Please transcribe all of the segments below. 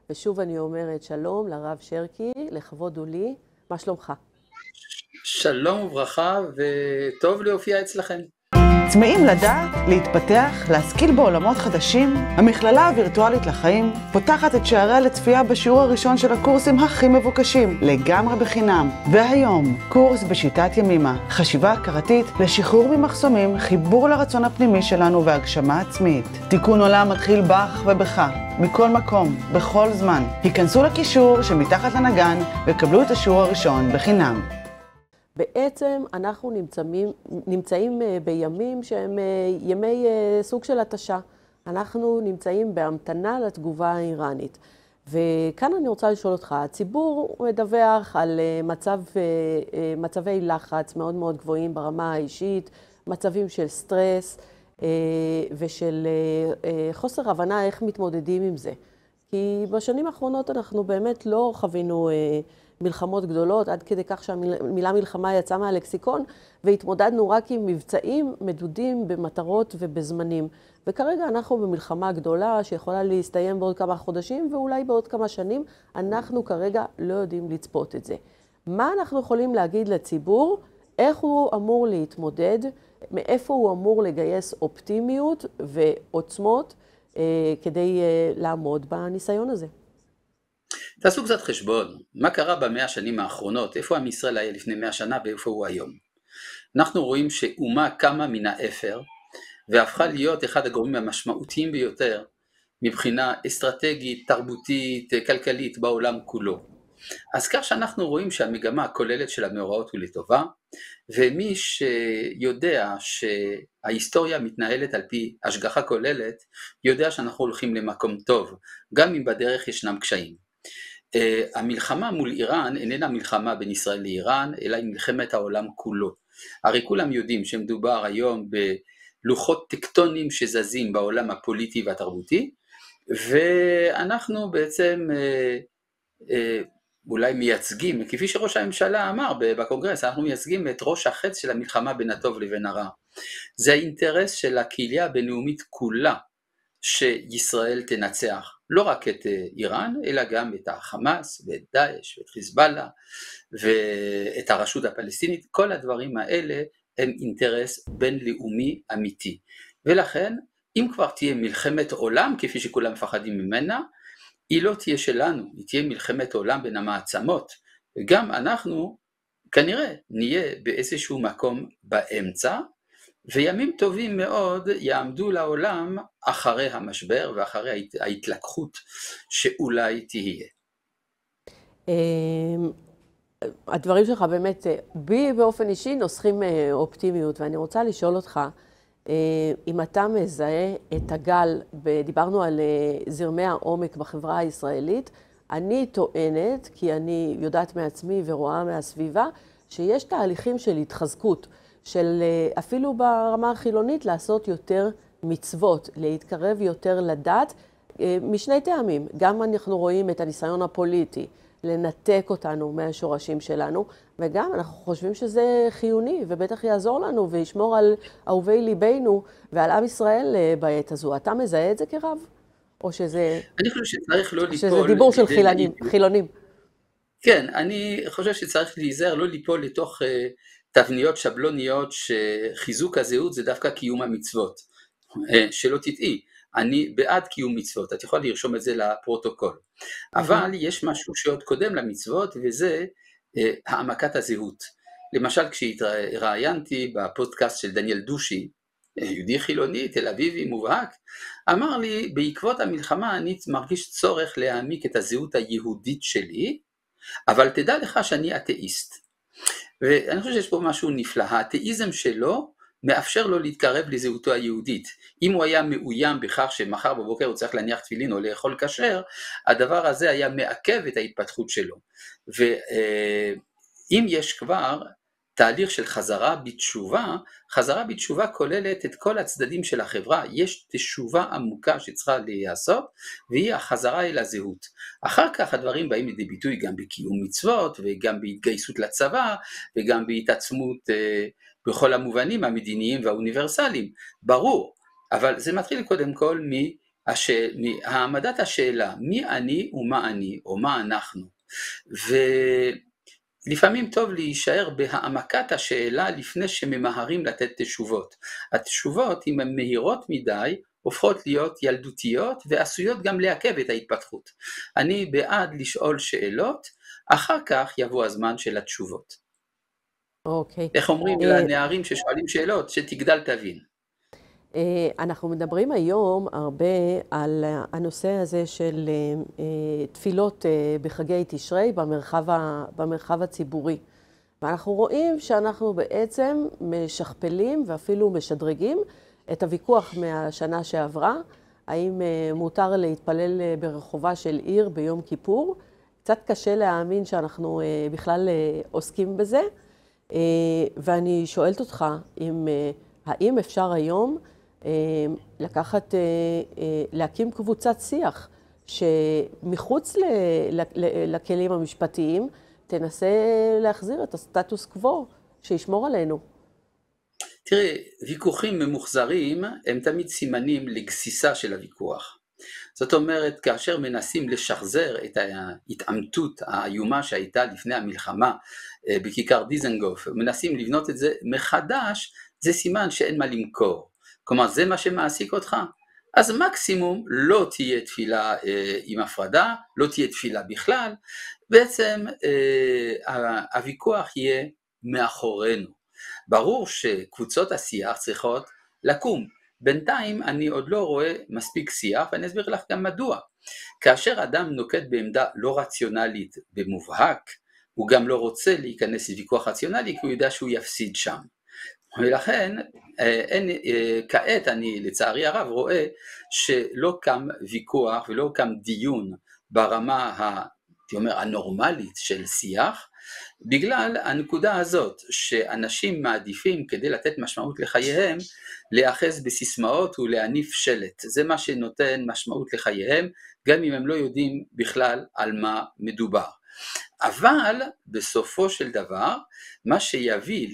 ושוב אני אומרת שלום לרב שרקי, לכבוד הוא לי, מה שלומך? שלום וברכה, וטוב להופיע אצלכם. צמאים לדעת, להתפתח, להשכיל בעולמות חדשים, המכללה הווירטואלית לחיים פותחת את שעריה לצפייה בשיעור הראשון של הקורסים הכי מבוקשים, לגמרי בחינם. והיום, קורס בשיטת ימימה, חשיבה הכרתית לשחרור ממחסומים, חיבור לרצון הפנימי שלנו והגשמה עצמית. תיקון עולם מתחיל בך ובך, מכל מקום, בכל זמן. היכנסו לקישור שמתחת לנגן וקבלו את השיעור הראשון בחינם. בעצם אנחנו נמצאים בימים שהם ימי סוג של התשה. אנחנו נמצאים בהמתנה לתגובה האיראנית. וכאן אני רוצה לשאול אותך, הציבור מדווח על מצבי לחץ מאוד מאוד גבוהים ברמה האישית, מצבים של סטרס ושל חוסר הבנה איך מתמודדים עם זה. כי בשנים האחרונות אנחנו באמת לא חווינו מלחמות גדולות, עד כדי כך שהמילה מלחמה יצאה מהלקסיקון, והתמודדנו רק עם מבצעים מדודים במטרות ובזמנים. וכרגע אנחנו במלחמה גדולה שיכולה להסתיים בעוד כמה חודשים, ואולי בעוד כמה שנים. אנחנו כרגע לא יודעים לצפות את זה. מה אנחנו יכולים להגיד לציבור? איך הוא אמור להתמודד? מאיפה הוא אמור לגייס אופטימיות ועוצמות כדי לעמוד בניסיון הזה? תעשו קצת חשבון, מה קרה במאה השנים האחרונות, איפה עם ישראל היה לפני 100 שנה ואיפה הוא היום. אנחנו רואים שאומה קמה מן האפר, והפכה להיות אחד הגורמים המשמעותיים ביותר, מבחינה אסטרטגית, תרבותית, כלכלית בעולם כולו. אז כך שאנחנו רואים שהמגמה הכוללת של המאורעות הוא לטובה, ומי שיודע שההיסטוריה מתנהלת על פי השגחה כוללת, יודע שאנחנו הולכים למקום טוב, גם אם בדרך ישנם קשיים. המלחמה מול איראן איננה מלחמה בין ישראל לאיראן, אלא היא מלחמת העולם כולו. הרי כולם יודעים שמדובר היום בלוחות טקטונים שזזים בעולם הפוליטי והתרבותי, ואנחנו בעצם אולי מייצגים, כפי שראש הממשלה אמר בקונגרס, אנחנו מייצגים את ראש החץ של המלחמה בין הטוב לבין הרע. זה האינטרס של הקהילה הבינלאומית כולה, שישראל תנצח לא רק את איראן, אלא גם את החמאס ואת דאעש ואת חיזבאללה ואת הרשות הפלסטינית. כל הדברים האלה הם אינטרס בינלאומי אמיתי. ולכן, אם כבר תהיה מלחמת עולם, כפי שכולם מפחדים ממנה, היא לא תהיה שלנו, היא תהיה מלחמת עולם בין המעצמות. וגם אנחנו כנראה נהיה באיזשהו מקום באמצע, וימים טובים מאוד יעמדו לעולם אחרי המשבר ואחרי ההתלקחות שאולי תהיה. הדברים שלך באמת, בי באופן אישי נוסחים אופטימיות, ואני רוצה לשאול אותך, אם אתה מזהה את הגל, דיברנו על זרמי העומק בחברה הישראלית, אני טוענת, כי אני יודעת מעצמי ורואה מהסביבה, שיש תהליכים של התחזקות, של אפילו ברמה החילונית לעשות יותר מצוות, להתקרב יותר לדת, משני טעמים. גם אנחנו רואים את הניסיון הפוליטי, לנתק אותנו מהשורשים שלנו, וגם אנחנו חושבים שזה חיוני, ובטח יעזור לנו וישמור על אהובי ליבנו ועל עם ישראל בעת הזו. אתה מזהה את זה כרב? או שזה... אני חושב שצריך לא ליפול... שזה דיבור של חילונים. כן, אני חושב שצריך להיזהר לא ליפול לתוך תבניות שבלוניות שחיזוק הזהות זה דווקא קיום המצוות. שלא תטעי, אני בעד קיום מצוות, את יכולה לרשום את זה לפרוטוקול. אבל יש משהו שעוד קודם למצוות, וזה העמקת הזהות. למשל, כשהתראיינתי בפודקאסט של דניאל דושי, יהודי חילוני, תל אביבי מובהק, אמר לי, בעקבות המלחמה אני מרגיש צורך להעמיק את הזהות היהודית שלי, אבל תדע לך שאני אתאיסט. ואני חושב שיש פה משהו נפלא, האתאיזם שלו מאפשר לו להתקרב לזהותו היהודית. אם הוא היה מאוים בכך שמחר בבוקר הוא צריך להניח תפילין או לאכול כשר, הדבר הזה היה מעכב את ההתפתחות שלו. ואם יש כבר תהליך של חזרה בתשובה כוללת את כל הצדדים של החברה, יש תשובה עמוקה שצריכה להיעשות, והיא החזרה אל הזהות. אחר כך הדברים באים לידי ביטוי גם בקיום מצוות, וגם בהתגייסות לצבא, וגם בהתעצמות בכל המובנים המדיניים והאוניברסליים, ברור, אבל זה מתחיל קודם כל העמדת השאלה מי אני ומה אני או מה אנחנו, ולפעמים טוב להישאר בהעמקת השאלה לפני שממהרים לתת תשובות. התשובות אם הן מהירות מדי הופכות להיות ילדותיות ועשויות גם לעכב את ההתפתחות. אני בעד לשאול שאלות, אחר כך יבוא הזמן של התשובות. אוקיי. איך אומרים לנערים ששואלים שאלות? שתגדל תבין. אנחנו מדברים היום הרבה על הנושא הזה של תפילות בחגי תשרי במרחב הציבורי. ואנחנו רואים שאנחנו בעצם משכפלים ואפילו משדרגים את הוויכוח מהשנה שעברה, האם מותר להתפלל ברחובה של עיר ביום כיפור. קצת קשה להאמין שאנחנו בכלל עוסקים בזה, ואני שואלת אותך האם אפשר היום להקים קבוצת שיח שמחוץ לכלים המשפטיים תנסה להחזיר את הסטטוס קוו שישמור עלינו. תראה, ויכוחים ממוחזרים הם תמיד סימנים לגסיסה של הוויכוח. זאת אומרת, כאשר מנסים לשחזר את ההתעמתות האיומה שהייתה לפני המלחמה בכיכר דיזנגוף, מנסים לבנות את זה מחדש, זה סימן שאין מה למכור. כלומר, זה מה שמעסיק אותך? אז מקסימום לא תהיה תפילה עם הפרדה, לא תהיה תפילה בכלל, בעצם הוויכוח יהיה מאחורינו. ברור שקבוצות השיח צריכות לקום. בינתיים אני עוד לא רואה מספיק שיח, ואני אסביר לך גם מדוע. כאשר אדם נוקט בעמדה לא רציונלית במובהק, הוא גם לא רוצה להיכנס לוויכוח רציונלי, כי הוא יודע שהוא יפסיד שם. ולכן כעת אני לצערי הרב רואה שלא קם ויכוח ולא קם דיון ברמה הנורמלית של שיח, בגלל הנקודה הזאת שאנשים מעדיפים כדי לתת משמעות לחייהם להיאחז בסיסמאות ולהניף שלט. זה מה שנותן משמעות לחייהם, גם אם הם לא יודעים בכלל על מה מדובר. אבל בסופו של דבר מה שיביא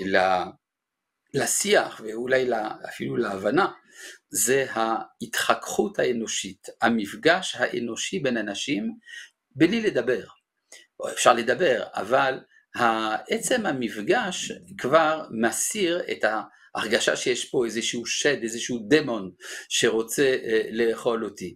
לשיח ואולי אפילו להבנה זה ההתחככות האנושית, המפגש האנושי בין אנשים בלי לדבר. או אפשר לדבר, אבל עצם המפגש כבר מסיר את ההרגשה שיש פה איזשהו שד, איזשהו דמון שרוצה לאכול אותי.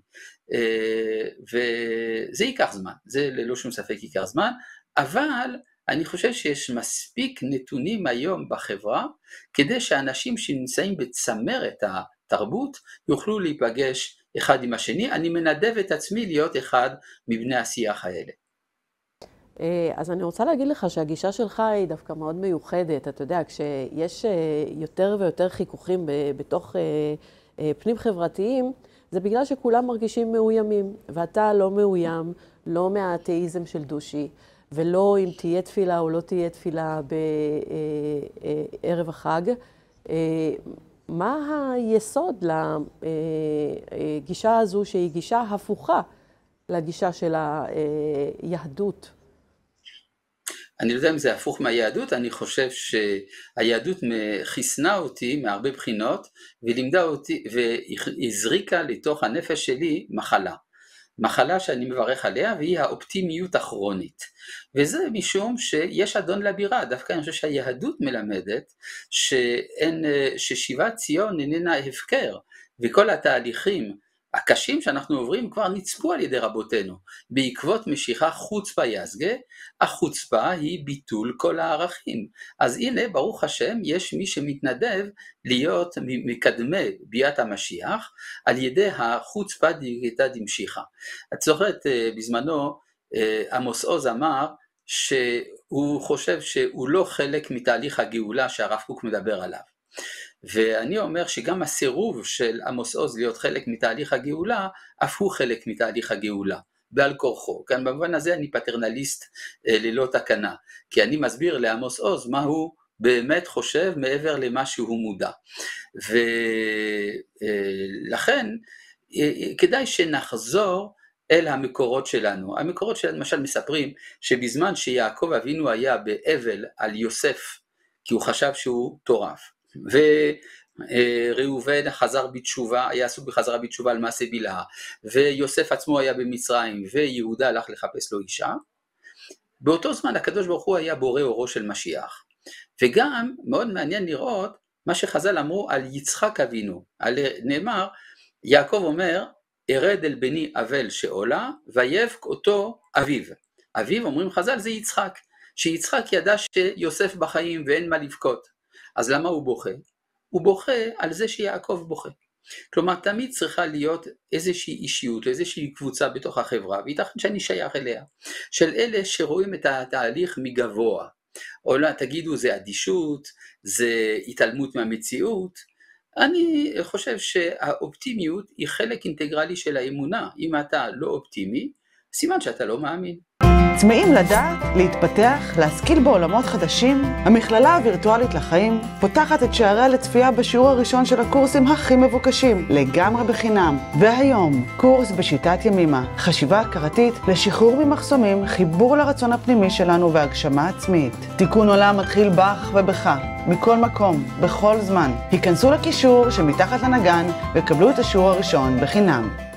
וזה ייקח זמן, זה ללא שום ספק ייקח זמן, אבל אני חושב שיש מספיק נתונים היום בחברה, כדי שאנשים שנמצאים בצמרת התרבות יוכלו להיפגש אחד עם השני. אני מנדב את עצמי להיות אחד מבני השיח האלה. אז אני רוצה להגיד לך שהגישה שלך היא דווקא מאוד מיוחדת. אתה יודע, כשיש יותר ויותר חיכוכים בתוך פנים חברתיים, זה בגלל שכולם מרגישים מאוימים, ואתה לא מאוים, לא מהאתאיזם של דושי, ולא אם תהיה תפילה או לא תהיה תפילה בערב החג. מה היסוד לגישה הזו שהיא גישה הפוכה לגישה של היהדות? אני לא יודע אם זה הפוך מהיהדות, אני חושב שהיהדות חיסנה אותי מהרבה בחינות, ולימדה אותי והזריקה לתוך הנפש שלי מחלה שאני מברך עליה, והיא האופטימיות הכרונית. וזה משום שיש אדון לבירה. דווקא אני חושב שהיהדות מלמדת ששיבת ציון איננה הפקר, וכל התהליכים הקשים שאנחנו עוברים כבר נצפו על ידי רבותינו. בעקבות משיכה חוצפה יסגה, החוצפה היא ביטול כל הערכים. אז הנה, ברוך השם, יש מי שמתנדב להיות מקדמי ביאת המשיח, על ידי החוצפה דיגתא דמשיחא. את זוכרת, בזמנו, עמוס עוז אמר שהוא חושב שהוא לא חלק מתהליך הגאולה שהרב קוק מדבר עליו. ואני אומר שגם הסירוב של עמוס עוז להיות חלק מתהליך הגאולה, אף הוא חלק מתהליך הגאולה, בעל כורחו. כאן במובן הזה אני פטרנליסט ללא תקנה, כי אני מסביר לעמוס עוז מה הוא באמת חושב מעבר למה שהוא מודע. ולכן כדאי שנחזור אל המקורות שלנו. המקורות שלנו למשל מספרים שבזמן שיעקב אבינו היה באבל על יוסף, כי הוא חשב שהוא טורף, ראובן חזר בתשובה, היה עסוק בחזרה בתשובה על מעשה בלהה, ויוסף עצמו היה במצרים, ויהודה הלך לחפש לו אישה, באותו זמן הקדוש ברוך הוא היה בורא אורו של משיח. וגם מאוד מעניין לראות מה שחז"ל אמרו על יצחק אבינו, נאמר, יעקב אומר, ארד אל בני אבל שאולה, ויבק אותו אביו. אביו, אומרים חז"ל, זה יצחק, שיצחק ידע שיוסף בחיים ואין מה לבכות. אז למה הוא בוכה? הוא בוכה על זה שיעקב בוכה. כלומר, תמיד צריכה להיות איזושהי אישיות, איזושהי קבוצה בתוך החברה, וייתכן שאני שייך אליה, של אלה שרואים את התהליך מגבוה. או לא, תגידו, זה אדישות, זה התעלמות מהמציאות. אני חושב שהאופטימיות היא חלק אינטגרלי של האמונה. אם אתה לא אופטימי, סימן שאתה לא מאמין. צמאים לדעת, להתפתח, להשכיל בעולמות חדשים? המכללה הווירטואלית לחיים פותחת את שעריה לצפייה בשיעור הראשון של הקורסים הכי מבוקשים, לגמרי בחינם. והיום, קורס בשיטת ימימה, חשיבה הכרתית לשחרור ממחסומים, חיבור לרצון הפנימי שלנו והגשמה עצמית. תיקון עולם מתחיל בך ובך, מכל מקום, בכל זמן. היכנסו לקישור שמתחת לנגן וקבלו את השיעור הראשון בחינם.